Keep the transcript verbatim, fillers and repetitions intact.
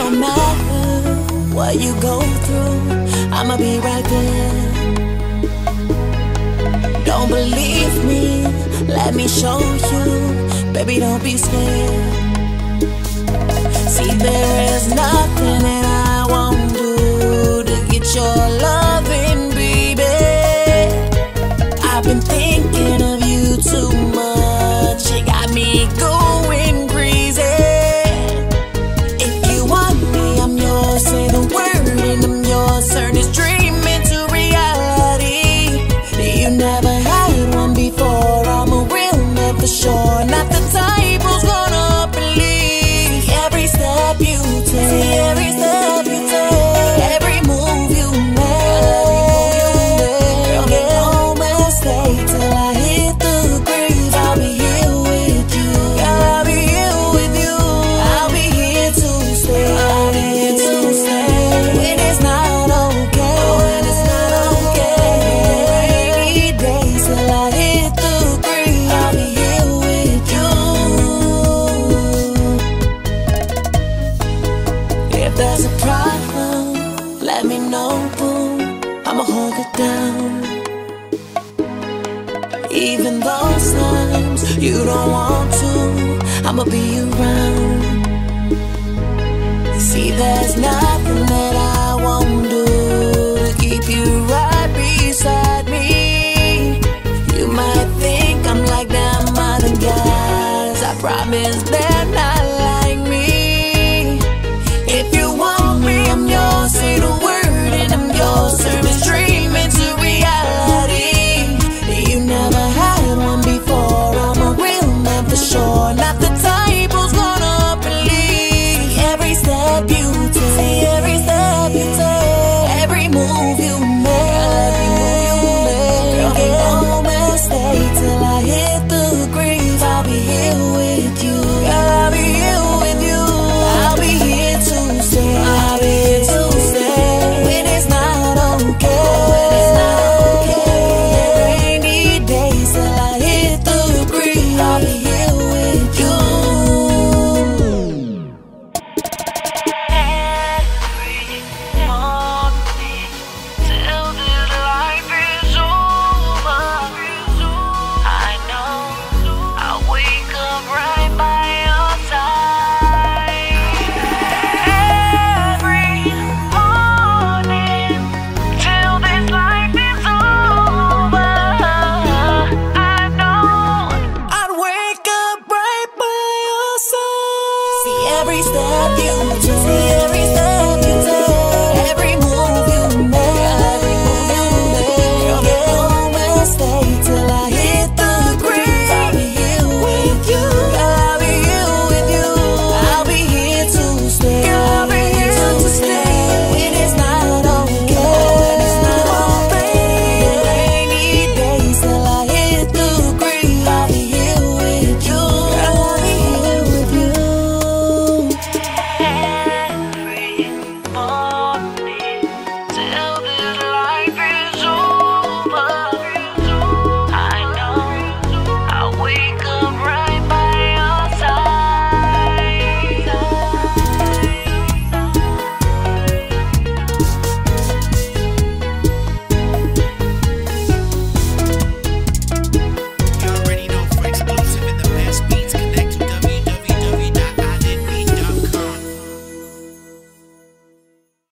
no matter what you go through, I'ma be right there. Don't believe me? Let me show you. Baby, don't be scared. See, there is nothing that I won't do to get your loving, baby. I've been thinking of you too much. It got me going crazy. If you want me, I'm yours. Say the word and I'm yours. Turn this dream into reality. You never had one before. I'm a real man for sure. Not the type who's gonna believe every step you take, every step you take, every move you make. Girl, make no mistake, till I hit the grave, I'll be here with you. I'll be here with you. I'll be here to stay. I'll be here to stay when it's not okay. When it's not okay. Rainy days till I hit the grave, I'll be here with you. If there's a problem, let me know, boo. I'ma hold it down. Even those times you don't want to, I'ma be around. See, there's nothing that I won't do to keep you right beside me. You might think I'm like them other guys. I promise that